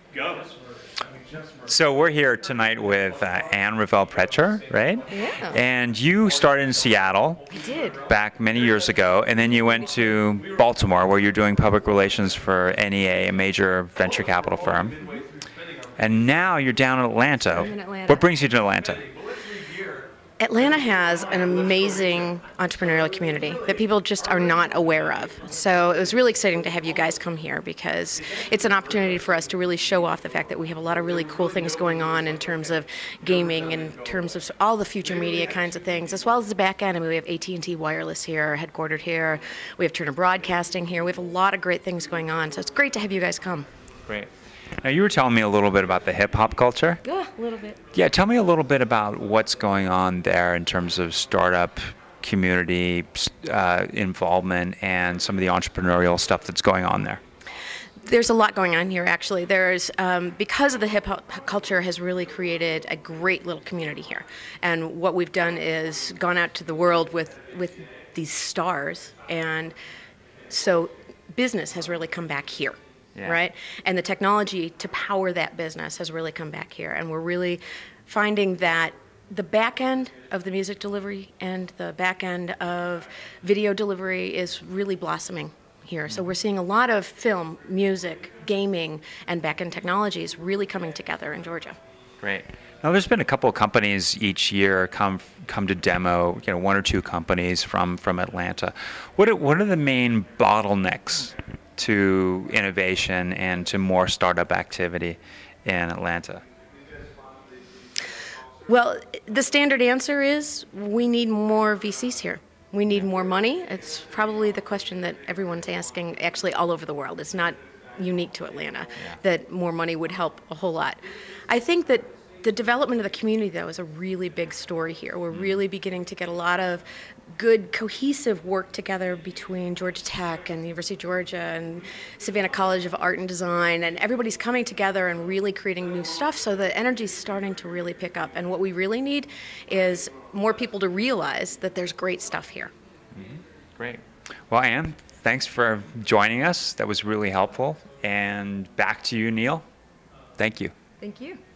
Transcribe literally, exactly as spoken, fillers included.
Go. So we're here tonight with uh, Anne Revelle-Prechter, right? Yeah. And you started in Seattle. I did. Back many years ago, and then you went to Baltimore, where you're doing public relations for N E A, a major venture capital firm. And now you're down in Atlanta. I'm in Atlanta. What brings you to Atlanta? Atlanta has an amazing entrepreneurial community that people just are not aware of. So it was really exciting to have you guys come here because it's an opportunity for us to really show off the fact that we have a lot of really cool things going on in terms of gaming, in terms of all the future media kinds of things, as well as the back end. I mean, we have A T and T Wireless here, headquartered here. We have Turner Broadcasting here. We have a lot of great things going on. So it's great to have you guys come. Great. Now, you were telling me a little bit about the hip-hop culture. Yeah, a little bit. Yeah, tell me a little bit about what's going on there in terms of startup community uh, involvement and some of the entrepreneurial stuff that's going on there. There's a lot going on here, actually. There's, um, because of the hip-hop culture has really created a great little community here. And what we've done is gone out to the world with, with these stars. And so business has really come back here. Yeah. Right? And the technology to power that business has really come back here. And we're really finding that the back end of the music delivery and the back end of video delivery is really blossoming here. So we're seeing a lot of film, music, gaming, and back end technologies really coming together in Georgia. Great. Now, there's been a couple of companies each year come come to demo. You know, one or two companies from from Atlanta. What are, what are the main bottlenecks to innovation and to more startup activity in Atlanta? Well, the standard answer is we need more V Cs here. We need more money. It's probably the question that everyone's asking actually all over the world. It's not unique to Atlanta, yeah. That more money would help a whole lot. I think that the development of the community, though, is a really big story here. We're really beginning to get a lot of good, cohesive work together between Georgia Tech and the University of Georgia and Savannah College of Art and Design, and everybody's coming together and really creating new stuff, so the energy's starting to really pick up. And what we really need is more people to realize that there's great stuff here. Mm-hmm. Great. Well, Anne, thanks for joining us. That was really helpful. And back to you, Neil. Thank you. Thank you.